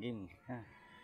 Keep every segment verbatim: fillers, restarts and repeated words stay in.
Again. Ha.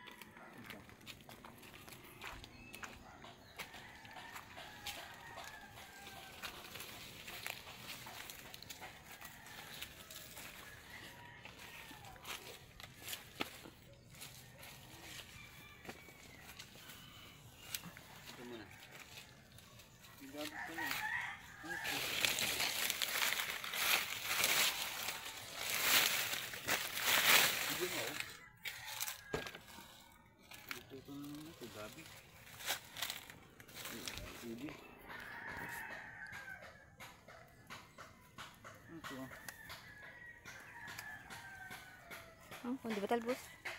Oh, hindi ba talbos?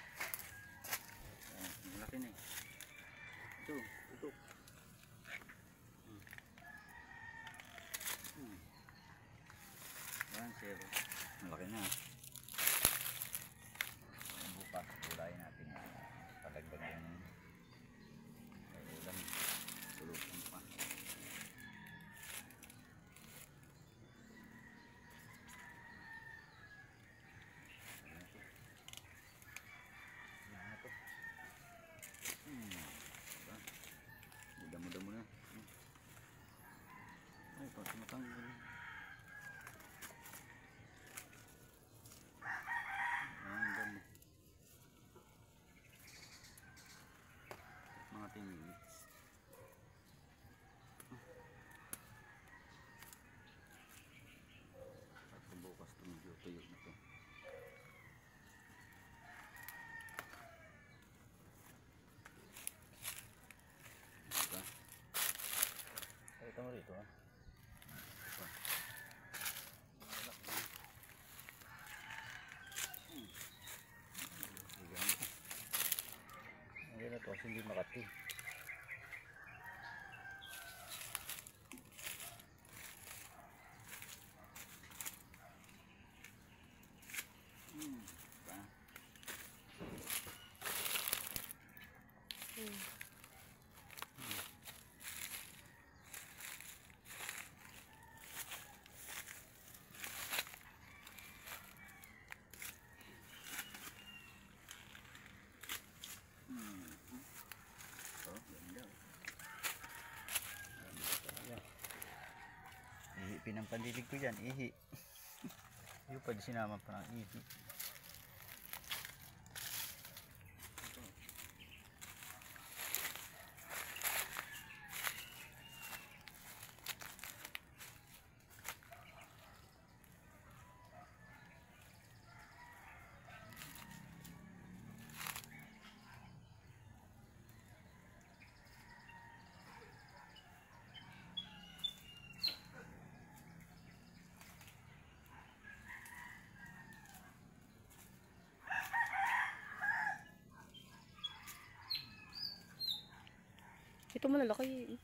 Oh, malaki na eh. Ito, ito. Hmm. Hmm. Yan, zero. Malaki na. Bukas, ulayin natin. Palagdag yung ulam. Sulupan pa. Damo-damo na. Ay, pa tumatanggal. Ang damo. Mga ten minutes. At bukas tuyo-tuyo na to. Ito mo rito ha. Ito. Hmm. Ayan na to kasi hindi makati. Hmm. Diba? Hmm. Ihi, pinampandilig ko dyan, ihi. Yung pwede sinama pa ng ihi. Ito mo nalaki.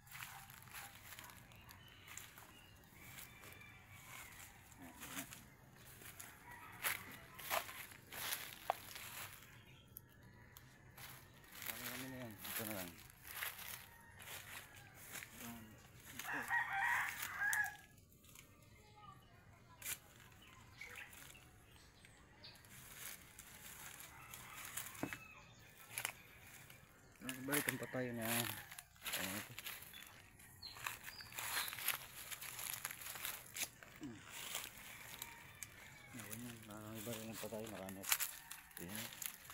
Kami na yan. Ito na lang. Balikan pa tayo na. Ano ito? Hmm. Nawan yan. Balikan pa tayo. Nakanap. Ayan.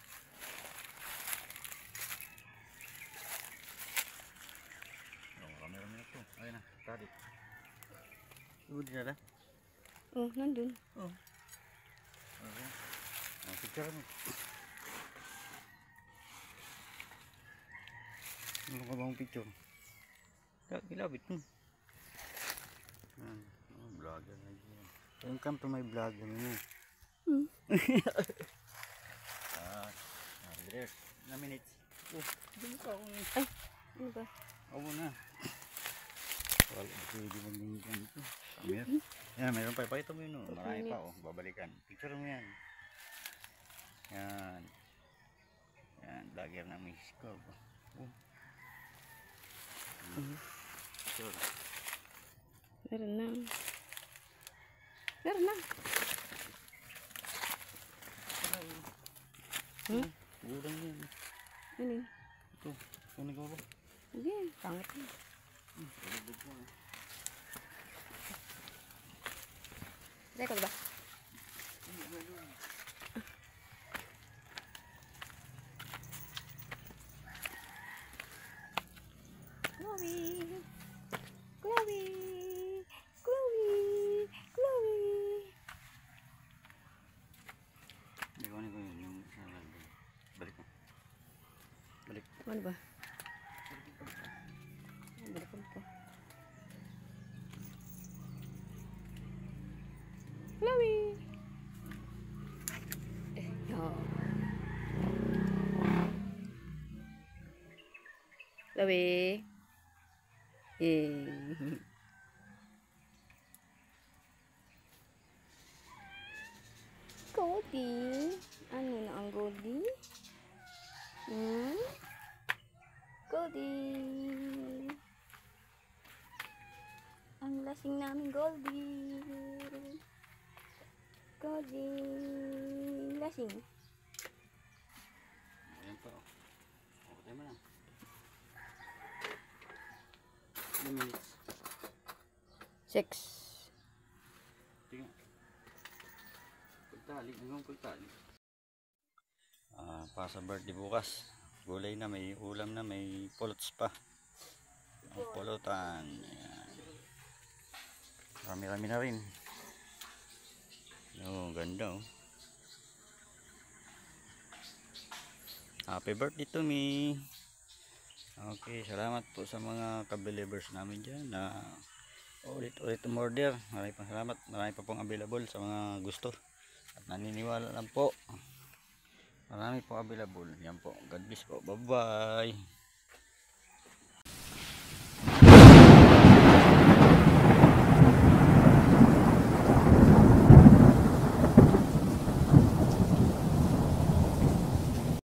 Marami-rami na ito. Ayan na. Tari. Ibu dinala? Oh, nandun. Oh. Okay. Ang picture mo. Ano ka bang picture? Kilabit mo. Hmm. Oh, vlogger na dyan. Welcome to my vlogger mo. Hmm. Ah, Andres. Na minutes. Oh, hindi pa ako. Ay, ano ba? Oo na. Wala, hindi mag-mingan ito. Kamir. Yan, mayroon pa. Pakita mo yun. Oh. Marami pa. Oh. Babalikan. Picture mo yan. Yan. Yan. Vlogger na Mexico. Oh. Hmm. Picture. Meron na. Meron na. Hmm? Gurang yan. Ano yun? Ito. Kunin ko ba? Hindi, pangit yun. Hmm, palibog mo. Record ba? Chloe! Chloe! Chloe! Chloe! Hindi ko ko yun. Yung sa lalagay. Balik mo. Balik. Ano ba? Ang balik ko. Chloe! Eh, oh. Chloe! Eh. Goldie? Ano na ang Goldie? Hmm? Goldie? Ang lasing namin Goldie. Goldie. Lasing. Ayan pa. Oh. Okay mo na. Ilang minutes? Six. Tingnan. Pagtali. Hanggang pagtali. Ah, pa sa birthday bukas. Gulay na, may ulam na, may puluts pa. Ang pulutan. Ayan. Rami-rami na rin. Oh, ganda oh. Happy birthday to me. Okay, salamat po sa mga ka-believers namin dyan na ulit-ulit umorder. Maraming pang salamat. Marami pa pong available sa mga gusto. At naniniwala lang po. Marami po available. Yan po. God bless po. Bye-bye.